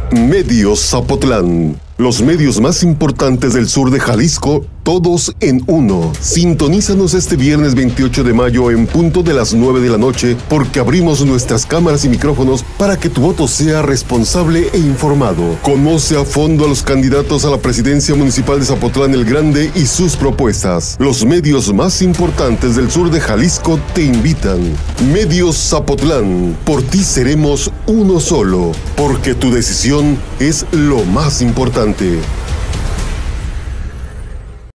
Medios Zapotlán. Los medios más importantes del sur de Jalisco, todos en uno. Sintonízanos este viernes 28 de mayo en punto de las 9 de la noche, porque abrimos nuestras cámaras y micrófonos para que tu voto sea responsable e informado. Conoce a fondo a los candidatos a la presidencia municipal de Zapotlán el Grande y sus propuestas. Los medios más importantes del sur de Jalisco te invitan. Medios Zapotlán. Por ti seremos uno solo, porque tu decisión es lo más importante.